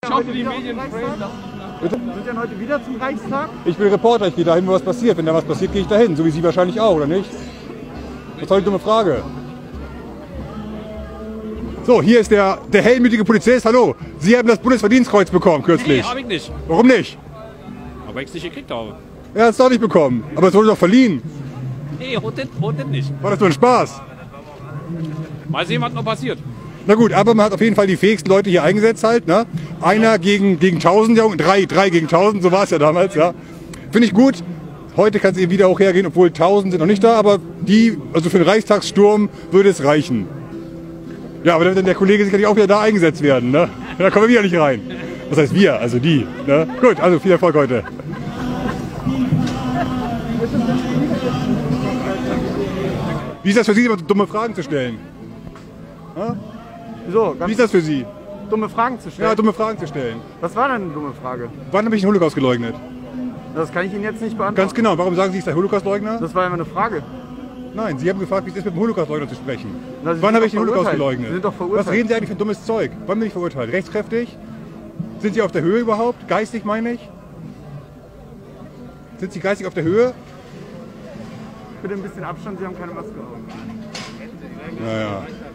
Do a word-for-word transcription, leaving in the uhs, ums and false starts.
Ich hoffe, die Medien framen das. Bitte? Sind denn heute wieder zum Reichstag? Ich bin Reporter, ich gehe dahin, wo was passiert. Wenn da was passiert, gehe ich dahin. So wie Sie wahrscheinlich auch, oder nicht? Was soll die dumme Frage? So, hier ist der, der helmütige Polizist. Hallo, Sie haben das Bundesverdienstkreuz bekommen kürzlich. Nee, hab ich nicht. Warum nicht? Aber ich es nicht gekriegt habe. Er hat es doch nicht bekommen. Aber es wurde doch verliehen. Nee, heute, heute nicht. War das nur ein Spaß? Mal sehen, was noch passiert. Na gut, aber man hat auf jeden Fall die fähigsten Leute hier eingesetzt halt. Ne? Einer gegen, gegen tausend, drei, drei gegen tausend, so war es ja damals. Ja. Finde ich gut. Heute kann es eben wieder auch hergehen, obwohl tausend sind noch nicht da. Aber die, also für den Reichstagssturm würde es reichen. Ja, aber dann wird der Kollege sicherlich auch wieder da eingesetzt werden. Ne? Da kommen wir wieder nicht rein. Das heißt wir, also die. Ne? Gut, also viel Erfolg heute. Wie ist das für Sie, immer so dumme Fragen zu stellen? Ja? So, Wie ist das für Sie? dumme Fragen zu stellen. Ja, dumme Fragen zu stellen. Was war denn eine dumme Frage? Wann habe ich den Holocaust geleugnet? Das kann ich Ihnen jetzt nicht beantworten. Ganz genau. Warum sagen Sie, ich sei Holocaustleugner? Das war ja immer eine Frage. Nein, Sie haben gefragt, wie es ist, mit dem Holocaustleugner zu sprechen. Na, Sie Wann sind habe ich den doch Holocaust verurteilt. geleugnet? Sie sind doch verurteilt. Was reden Sie eigentlich für ein dummes Zeug? Wann bin ich verurteilt? Rechtskräftig? Sind Sie auf der Höhe überhaupt? Geistig meine ich? Sind Sie geistig auf der Höhe? Bitte ein bisschen Abstand, Sie haben keine Maske auf. Naja.